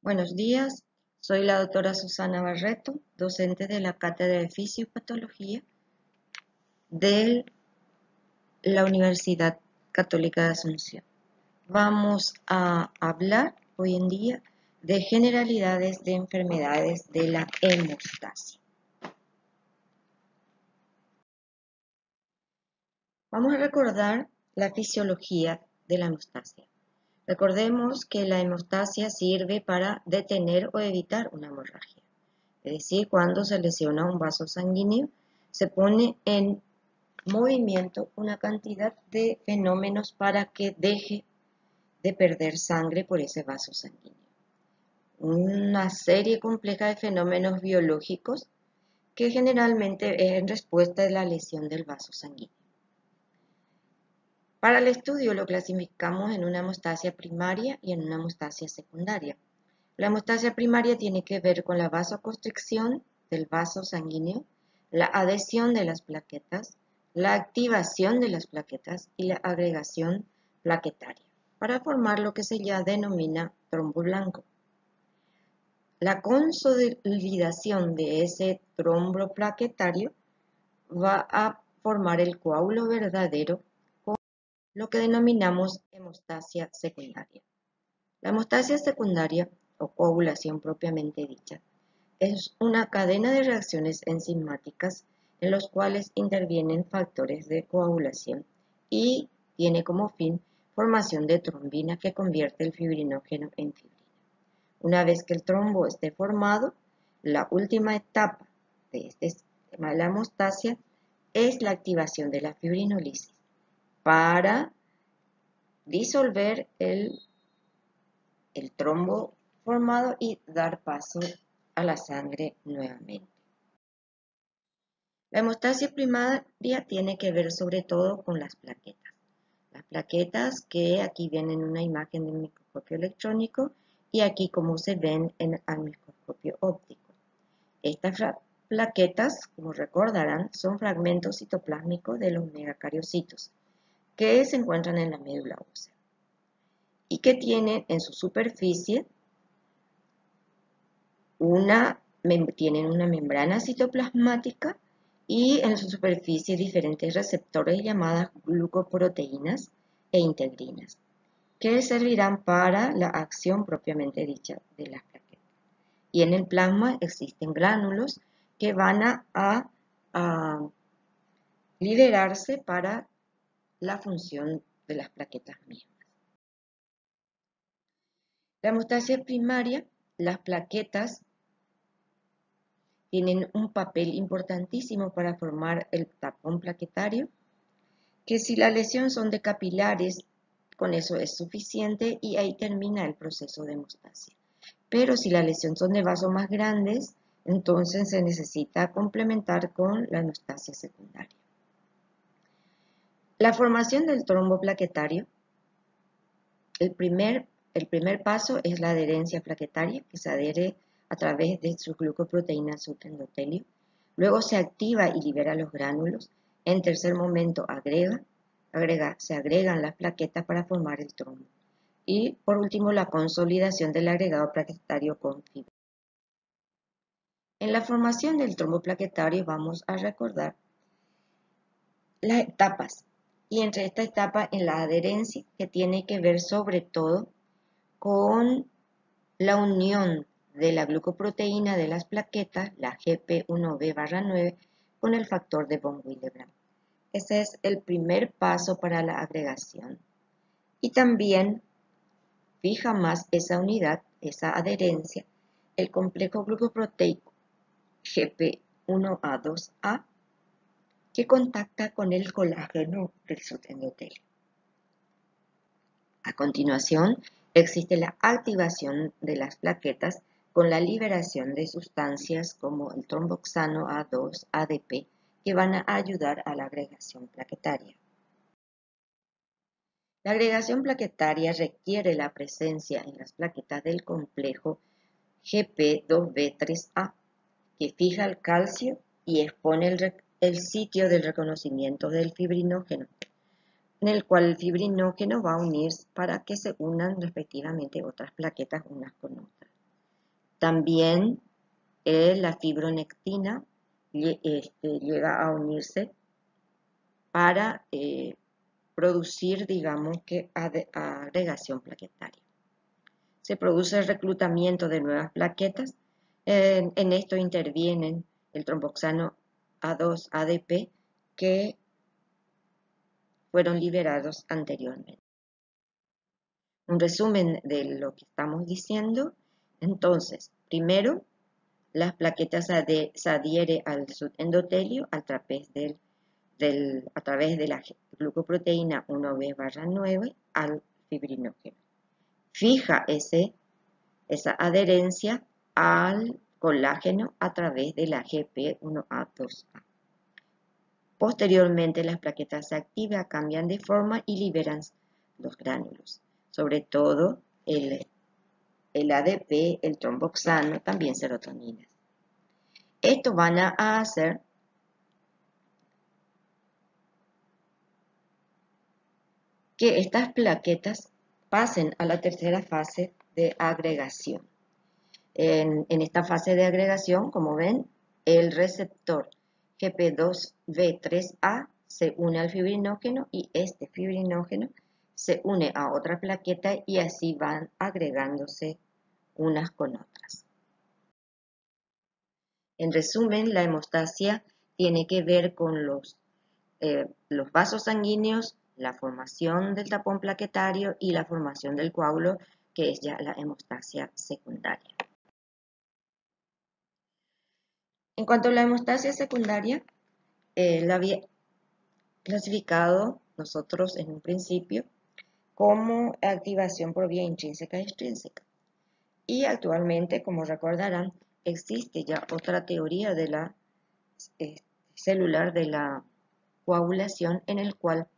Buenos días, soy la doctora Susana Barreto, docente de la Cátedra de Fisiopatología de la Universidad Católica de Asunción. Vamos a hablar hoy en día de generalidades de enfermedades de la hemostasia. Vamos a recordar la fisiología de la hemostasia. Recordemos que la hemostasia sirve para detener o evitar una hemorragia. Es decir, cuando se lesiona un vaso sanguíneo, se pone en movimiento una cantidad de fenómenos para que deje de perder sangre por ese vaso sanguíneo. Una serie compleja de fenómenos biológicos que generalmente es en respuesta de la lesión del vaso sanguíneo. Para el estudio lo clasificamos en una hemostasia primaria y en una hemostasia secundaria. La hemostasia primaria tiene que ver con la vasoconstricción del vaso sanguíneo, la adhesión de las plaquetas, la activación de las plaquetas y la agregación plaquetaria, para formar lo que se ya denomina trombo blanco. La consolidación de ese trombo plaquetario va a formar el coágulo verdadero, lo que denominamos hemostasia secundaria. La hemostasia secundaria, o coagulación propiamente dicha, es una cadena de reacciones enzimáticas en los cuales intervienen factores de coagulación y tiene como fin formación de trombina que convierte el fibrinógeno en fibrina. Una vez que el trombo esté formado, la última etapa de este sistema de la hemostasia es la activación de la fibrinólisis para disolver el trombo formado y dar paso a la sangre nuevamente. La hemostasia primaria tiene que ver sobre todo con las plaquetas. Las plaquetas que aquí ven en una imagen del microscopio electrónico y aquí como se ven al microscopio óptico. Estas plaquetas, como recordarán, son fragmentos citoplásmicos de los megacariocitos que se encuentran en la médula ósea y que tienen en su superficie tienen una membrana citoplasmática y en su superficie diferentes receptores llamadas glucoproteínas e integrinas, que servirán para la acción propiamente dicha de las plaquetas. Y en el plasma existen gránulos que van a liberarse para la función de las plaquetas mismas. La hemostasia primaria, las plaquetas tienen un papel importantísimo para formar el tapón plaquetario, que si la lesión son de capilares, con eso es suficiente y ahí termina el proceso de hemostasia. Pero si la lesión son de vasos más grandes, entonces se necesita complementar con la hemostasia secundaria. La formación del trombo plaquetario, el primer paso es la adherencia plaquetaria, que se adhiere a través de su glucoproteína a su endotelio. Luego se activa y libera los gránulos. En tercer momento se agregan las plaquetas para formar el trombo. Y por último la consolidación del agregado plaquetario con fibra. En la formación del trombo plaquetario vamos a recordar las etapas. Y entre esta etapa en la adherencia, que tiene que ver sobre todo con la unión de la glucoproteína de las plaquetas, la GP1B/9, con el factor de von Willebrand. Ese es el primer paso para la agregación. Y también fija más esa unidad, esa adherencia, el complejo glucoproteico GP1A2A, que contacta con el colágeno del subendotelio. A continuación, existe la activación de las plaquetas con la liberación de sustancias como el tromboxano A2, ADP, que van a ayudar a la agregación plaquetaria. La agregación plaquetaria requiere la presencia en las plaquetas del complejo GP2B3A, que fija el calcio y expone el sitio del reconocimiento del fibrinógeno, en el cual el fibrinógeno va a unirse para que se unan respectivamente otras plaquetas unas con otras. También la fibronectina llega a unirse para producir, digamos que, agregación plaquetaria. Se produce el reclutamiento de nuevas plaquetas. En esto intervienen el tromboxano A2, ADP, que fueron liberados anteriormente. Un resumen de lo que estamos diciendo. Entonces, primero, las plaquetas se adhieren al subendotelio a través de la glucoproteína 1B/9 al fibrinógeno. Fija esa adherencia al colágeno a través de la GP1A2A. Posteriormente, las plaquetas se activan, cambian de forma y liberan los gránulos, sobre todo el ADP, el tromboxano, también serotoninas. Esto van a hacer que estas plaquetas pasen a la tercera fase de agregación. En esta fase de agregación, como ven, el receptor GP2B3A se une al fibrinógeno y este fibrinógeno se une a otra plaqueta y así van agregándose unas con otras. En resumen, la hemostasia tiene que ver con los vasos sanguíneos, la formación del tapón plaquetario y la formación del coágulo, que es ya la hemostasia secundaria. En cuanto a la hemostasia secundaria, la había clasificado nosotros en un principio como activación por vía intrínseca e extrínseca. Y actualmente, como recordarán, existe ya otra teoría de la celular de la coagulación en el cual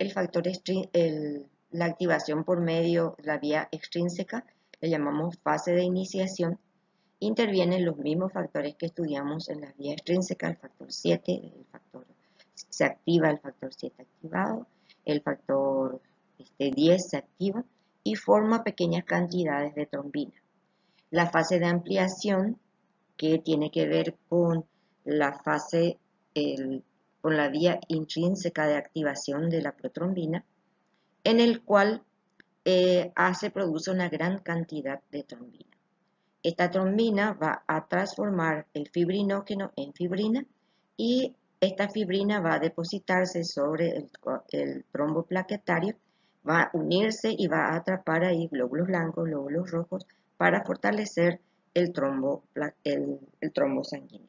la activación por medio de la vía extrínseca, le llamamos fase de iniciación, intervienen los mismos factores que estudiamos en la vía extrínseca, el factor 7, se activa el factor 7 activado, el factor 10 se activa y forma pequeñas cantidades de trombina. La fase de ampliación, que tiene que ver con la fase, con la vía intrínseca de activación de la protrombina, en el cual se produce una gran cantidad de trombina. Esta trombina va a transformar el fibrinógeno en fibrina y esta fibrina va a depositarse sobre el trombo plaquetario, va a unirse y va a atrapar ahí glóbulos blancos, glóbulos rojos para fortalecer el trombo sanguíneo.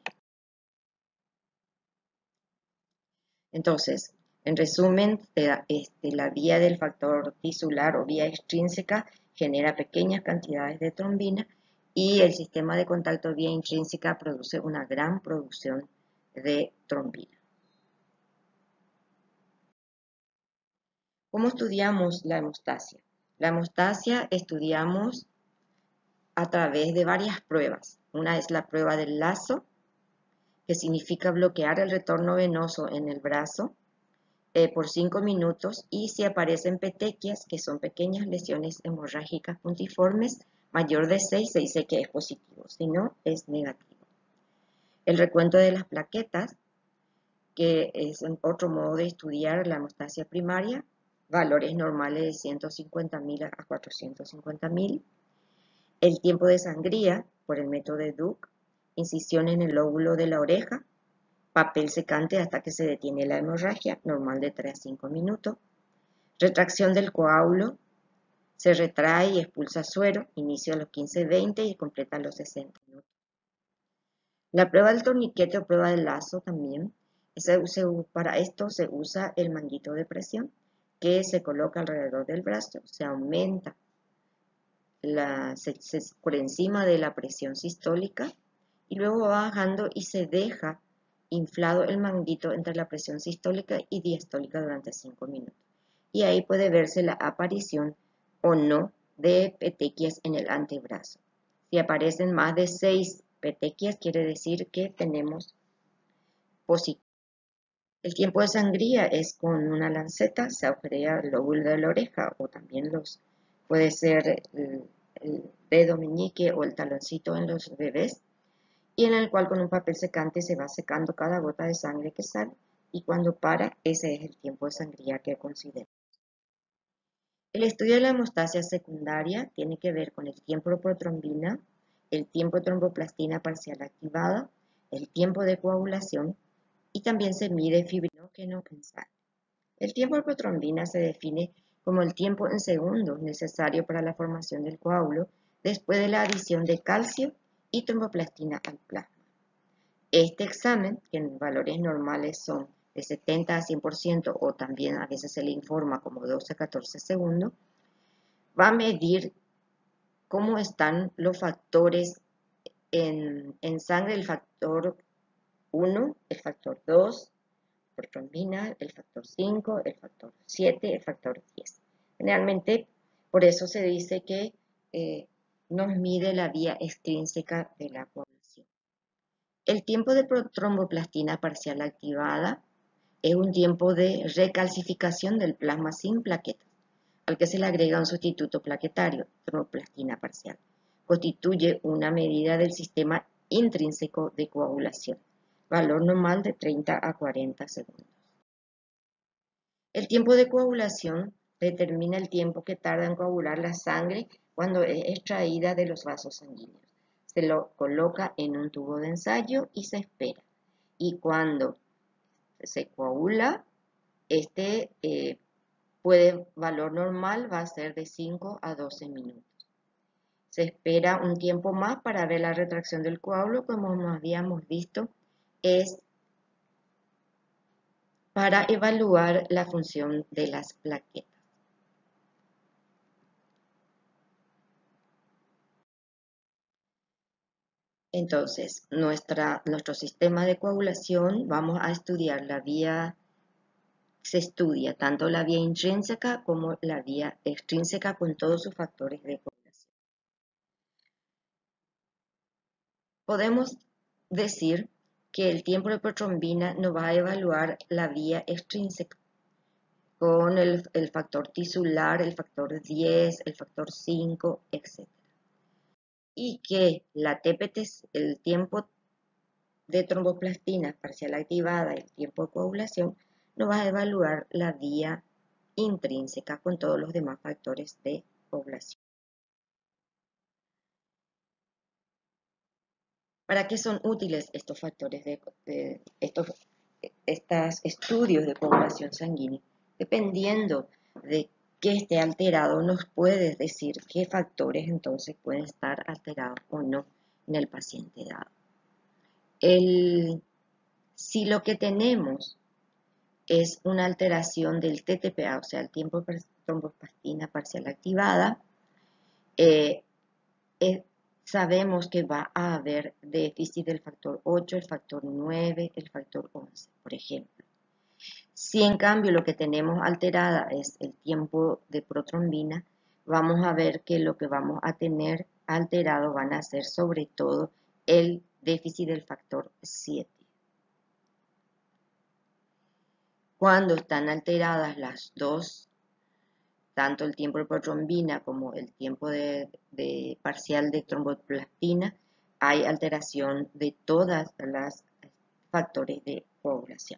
Entonces, en resumen, la vía del factor tisular o vía extrínseca genera pequeñas cantidades de trombina y el sistema de contacto vía intrínseca produce una gran producción de trombina. ¿Cómo estudiamos la hemostasia? La hemostasia estudiamos a través de varias pruebas. Una es la prueba del lazo, que significa bloquear el retorno venoso en el brazo por 5 minutos, y si aparecen petequias, que son pequeñas lesiones hemorrágicas puntiformes, mayor de 6, se dice que es positivo, si no, es negativo. El recuento de las plaquetas, que es otro modo de estudiar la hemostasia primaria, valores normales de 150.000 a 450.000. El tiempo de sangría por el método de Duke, incisión en el lóbulo de la oreja, papel secante hasta que se detiene la hemorragia, normal de 3 a 5 minutos. Retracción del coágulo, se retrae y expulsa suero, inicio a los 15-20 y completa a los 60 minutos. La prueba del torniquete o prueba del lazo también, para esto se usa el manguito de presión que se coloca alrededor del brazo, se aumenta por encima de la presión sistólica y luego va bajando y se deja inflado el manguito entre la presión sistólica y diastólica durante 5 minutos. Y ahí puede verse la aparición o no de petequias en el antebrazo. Si aparecen más de 6 petequias, quiere decir que tenemos positivo. El tiempo de sangría es con una lanceta, se agujerea el lóbulo de la oreja o también puede ser dedo meñique o el taloncito en los bebés, y en el cual con un papel secante se va secando cada gota de sangre que sale, y cuando para, ese es el tiempo de sangría que considera. El estudio de la hemostasia secundaria tiene que ver con el tiempo de protrombina, el tiempo de tromboplastina parcial activada, el tiempo de coagulación, y también se mide fibrinógeno en sangre. El tiempo de protrombina se define como el tiempo en segundos necesario para la formación del coágulo después de la adición de calcio y tromboplastina al plasma. Este examen, que en valores normales son de 70 a 100% o también a veces se le informa como 12 a 14 segundos, va a medir cómo están los factores en sangre, el factor 1, el factor 2, protrombina, el factor 5, el factor 7, el factor 10. Generalmente, por eso se dice que nos mide la vía extrínseca de la coagulación. El tiempo de tromboplastina parcial activada es un tiempo de recalcificación del plasma sin plaquetas, al que se le agrega un sustituto plaquetario, tromboplastina parcial. Constituye una medida del sistema intrínseco de coagulación, valor normal de 30 a 40 segundos. El tiempo de coagulación determina el tiempo que tarda en coagular la sangre cuando es extraída de los vasos sanguíneos. Se lo coloca en un tubo de ensayo y se espera. Y cuando se coagula, valor normal va a ser de 5 a 12 minutos. Se espera un tiempo más para ver la retracción del coágulo, como habíamos visto, es para evaluar la función de las plaquetas. Entonces, nuestro sistema de coagulación, vamos a estudiar se estudia tanto la vía intrínseca como la vía extrínseca con todos sus factores de coagulación. Podemos decir que el tiempo de protrombina nos va a evaluar la vía extrínseca con el factor tisular, el factor 10, el factor 5, etc. Y que la TPT, el tiempo de tromboplastina parcial activada, el tiempo de coagulación, nos va a evaluar la vía intrínseca con todos los demás factores de coagulación. ¿Para qué son útiles estos factores estos estudios de coagulación sanguínea? Dependiendo de que esté alterado, nos puede decir qué factores entonces pueden estar alterados o no en el paciente dado. Si lo que tenemos es una alteración del TTPA, o sea, el tiempo de tromboplastina parcial activada, sabemos que va a haber déficit del factor 8, el factor 9, el factor 11, por ejemplo. Si en cambio lo que tenemos alterada es el tiempo de protrombina, vamos a ver que lo que vamos a tener alterado van a ser sobre todo el déficit del factor 7. Cuando están alteradas las dos, tanto el tiempo de protrombina como el tiempo de parcial de tromboplastina, hay alteración de todas las factores de coagulación.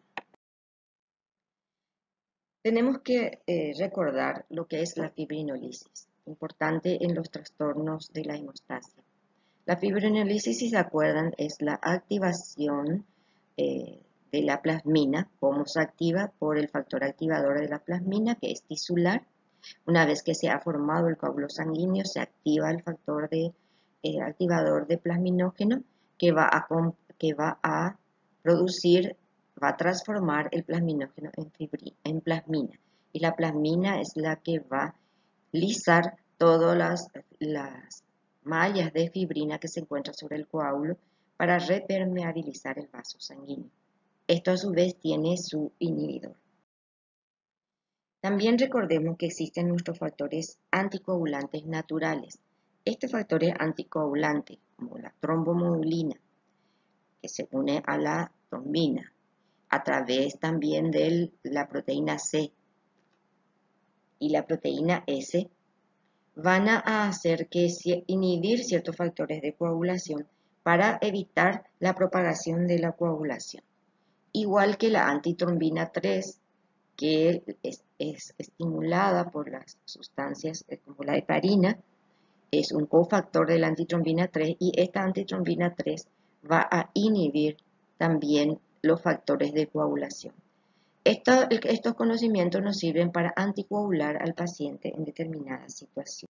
Tenemos que recordar lo que es la fibrinolisis, importante en los trastornos de la hemostasia. La fibrinolisis, si se acuerdan, es la activación de la plasmina, como se activa por el factor activador de la plasmina, que es tisular. Una vez que se ha formado el coágulo sanguíneo, se activa el factor activador de plasminógeno que va a transformar el plasminógeno en plasmina. Y la plasmina es la que va a lisar todas las mallas de fibrina que se encuentran sobre el coágulo para repermeabilizar el vaso sanguíneo. Esto a su vez tiene su inhibidor. También recordemos que existen nuestros factores anticoagulantes naturales. Este factor anticoagulante, como la trombomodulina, que se une a la trombina, a través también de la proteína C y la proteína S, van a hacer que inhibir ciertos factores de coagulación para evitar la propagación de la coagulación. Igual que la antitrombina 3, que es estimulada por las sustancias como la heparina, es un cofactor de la antitrombina 3 y esta antitrombina 3 va a inhibir también los factores de coagulación. Estos conocimientos nos sirven para anticoagular al paciente en determinadas situaciones.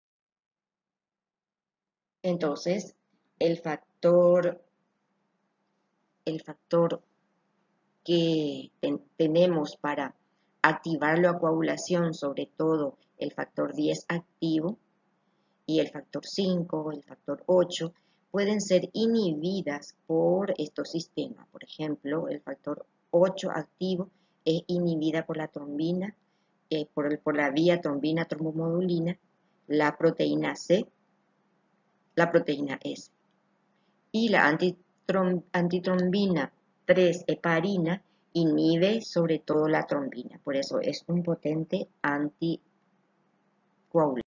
Entonces, el factor que tenemos para activar la coagulación, sobre todo el factor 10 activo y el factor 5, el factor 8, pueden ser inhibidas por estos sistemas. Por ejemplo, el factor 8 activo es inhibida por la trombina, por la vía trombina trombomodulina, la proteína C, la proteína S. Y la antitrombina 3 heparina inhibe sobre todo la trombina, por eso es un potente anticoagulante.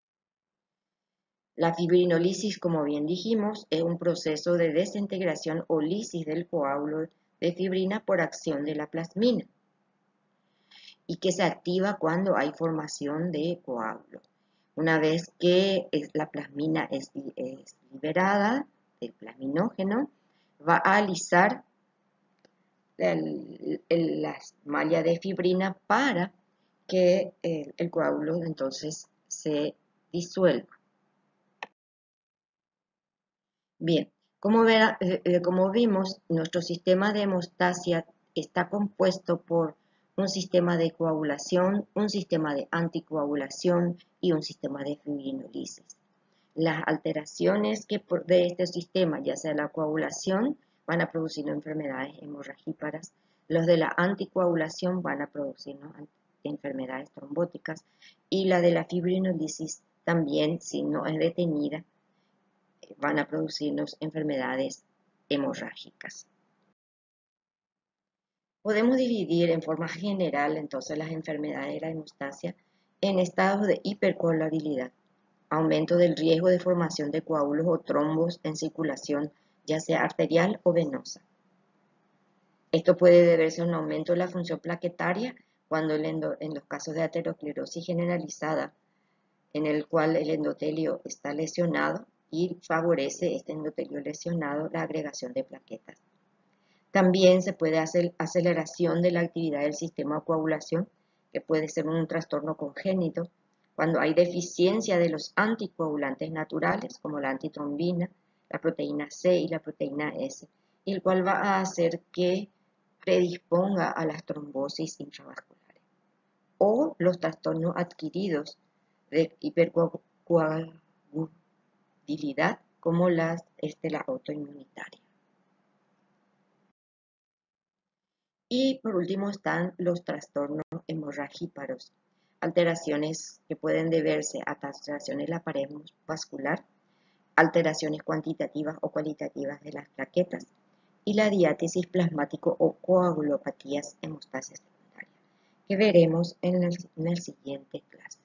La fibrinolisis, como bien dijimos, es un proceso de desintegración o lisis del coágulo de fibrina por acción de la plasmina y que se activa cuando hay formación de coágulo. Una vez que la plasmina es liberada del plasminógeno, va a alisar las mallas de fibrina para que el coágulo entonces se disuelva. Bien, como vimos, nuestro sistema de hemostasia está compuesto por un sistema de coagulación, un sistema de anticoagulación y un sistema de fibrinolisis. Las alteraciones de este sistema, ya sea la coagulación, van a producir enfermedades hemorragíparas. Los de la anticoagulación van a producir enfermedades trombóticas y la de la fibrinolisis también, si no es detenida, van a producirnos enfermedades hemorrágicas. Podemos dividir en forma general entonces las enfermedades de la hemostasia en estados de hipercoagulabilidad, aumento del riesgo de formación de coágulos o trombos en circulación, ya sea arterial o venosa. Esto puede deberse a un aumento de la función plaquetaria cuando en los casos de aterosclerosis generalizada, en el cual el endotelio está lesionado y favorece este endotelio lesionado la agregación de plaquetas. También se puede hacer aceleración de la actividad del sistema de coagulación, que puede ser un trastorno congénito, cuando hay deficiencia de los anticoagulantes naturales, como la antitrombina, la proteína C y la proteína S, y el cual va a hacer que predisponga a las trombosis intravasculares. O los trastornos adquiridos de hipercoagulabilidad, como la autoinmunitaria. Y por último están los trastornos hemorragíparos, alteraciones que pueden deberse a alteraciones de la pared vascular, alteraciones cuantitativas o cualitativas de las plaquetas y la diátesis plasmático o coagulopatías hemostasia secundaria, que veremos en el siguiente clase.